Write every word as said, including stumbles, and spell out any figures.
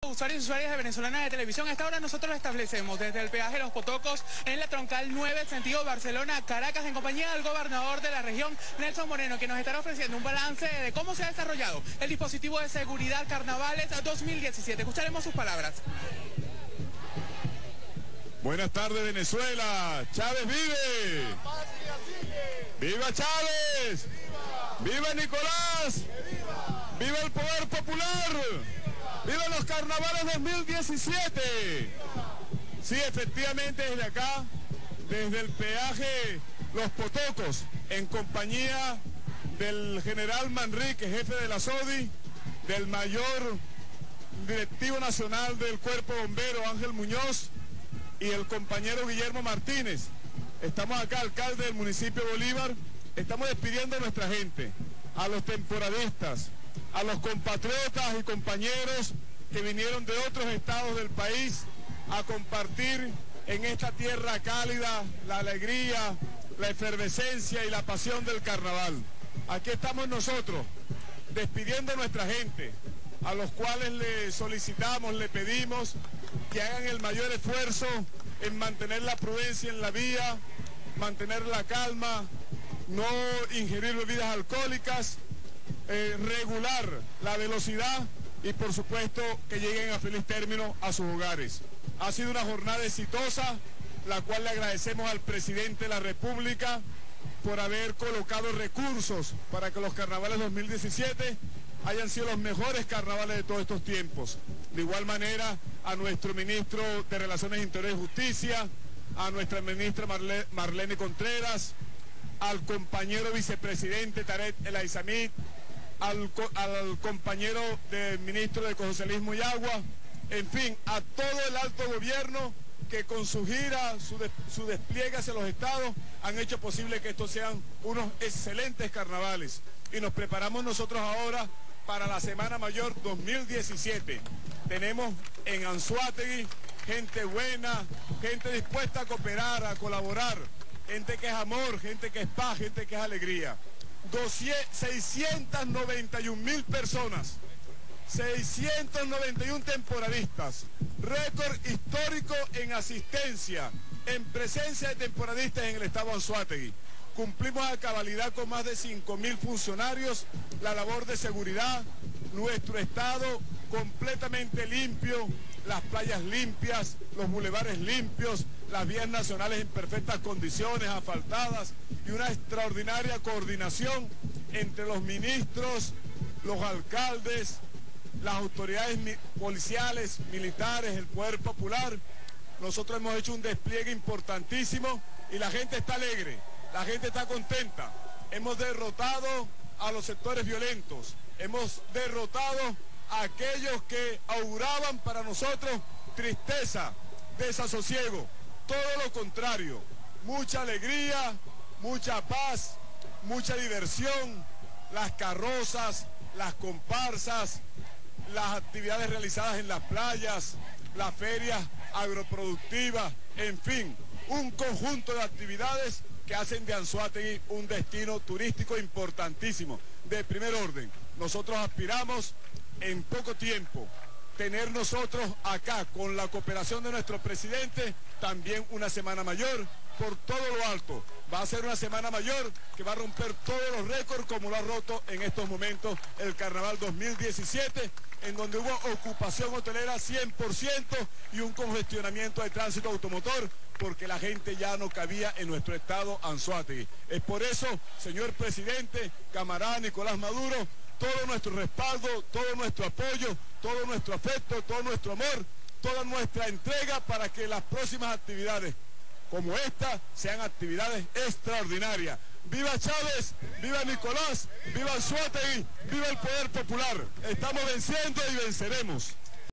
Usuarios y usuarias de Venezolana de Televisión, a esta hora nosotros establecemos desde el peaje Los Potocos en la troncal nueve, sentido Barcelona-Caracas, en compañía del gobernador de la región, Nelson Moreno, que nos estará ofreciendo un balance de cómo se ha desarrollado el dispositivo de seguridad Carnavales dos mil diecisiete. Escucharemos sus palabras. Buenas tardes, Venezuela. Chávez vive. ¡Viva Chávez! ¡Viva Nicolás! ¡Viva el poder popular! ¡Viva los carnavales dos mil diecisiete! Sí, efectivamente, desde acá, desde el peaje Los Potocos, en compañía del general Manrique, jefe de la S O D I, del mayor directivo nacional del Cuerpo Bombero, Ángel Muñoz, y el compañero Guillermo Martínez. Estamos acá, alcalde del municipio de Bolívar. Estamos despidiendo a nuestra gente, a los temporadistas, a los compatriotas y compañeros que vinieron de otros estados del país a compartir en esta tierra cálida la alegría, la efervescencia y la pasión del carnaval. Aquí estamos nosotros, despidiendo a nuestra gente, a los cuales le solicitamos, le pedimos que hagan el mayor esfuerzo en mantener la prudencia en la vía, mantener la calma, no ingerir bebidas alcohólicas, eh, regular la velocidad y por supuesto que lleguen a feliz término a sus hogares. Ha sido una jornada exitosa, la cual le agradecemos al presidente de la República por haber colocado recursos para que los carnavales dos mil diecisiete hayan sido los mejores carnavales de todos estos tiempos. De igual manera, a nuestro ministro de Relaciones Interiores y Justicia, a nuestra ministra Marle, Marlene Contreras, al compañero vicepresidente Tarek El Aizamit, al, al compañero del ministro de Ecosocialismo y Agua, en fin, a todo el alto gobierno que con su gira, su, de, su despliegue hacia los estados, han hecho posible que estos sean unos excelentes carnavales. Y nos preparamos nosotros ahora para la Semana Mayor dos mil diecisiete. Tenemos en Anzoátegui gente buena, gente dispuesta a cooperar, a colaborar, gente que es amor, gente que es paz, gente que es alegría. seiscientas noventa y un mil personas, seiscientos noventa y uno temporadistas, récord histórico en asistencia, en presencia de temporadistas en el estado de Anzoátegui. Cumplimos a cabalidad con más de cinco mil funcionarios la labor de seguridad, nuestro estado completamente limpio, las playas limpias, los bulevares limpios, las vías nacionales en perfectas condiciones, asfaltadas, y una extraordinaria coordinación entre los ministros, los alcaldes, las autoridades mi- policiales, militares, el poder popular. Nosotros hemos hecho un despliegue importantísimo y la gente está alegre, la gente está contenta. Hemos derrotado a los sectores violentos, hemos derrotado a aquellos que auguraban para nosotros tristeza, desasosiego. Todo lo contrario, mucha alegría, mucha paz, mucha diversión, las carrozas, las comparsas, las actividades realizadas en las playas, las ferias agroproductivas, en fin, un conjunto de actividades que hacen de Anzoátegui un destino turístico importantísimo, de primer orden. Nosotros aspiramos en poco tiempo tener nosotros acá, con la cooperación de nuestro presidente, también una Semana Mayor por todo lo alto. Va a ser una Semana Mayor que va a romper todos los récords como lo ha roto en estos momentos el Carnaval dos mil diecisiete, en donde hubo ocupación hotelera cien por ciento y un congestionamiento de tránsito automotor porque la gente ya no cabía en nuestro estado Anzoátegui. Es por eso, señor presidente, camarada Nicolás Maduro, todo nuestro respaldo, todo nuestro apoyo, todo nuestro afecto, todo nuestro amor, toda nuestra entrega para que las próximas actividades como esta sean actividades extraordinarias. ¡Viva Chávez! ¡Viva Nicolás! ¡Viva Anzoátegui! ¡Viva el poder popular! Estamos venciendo y venceremos.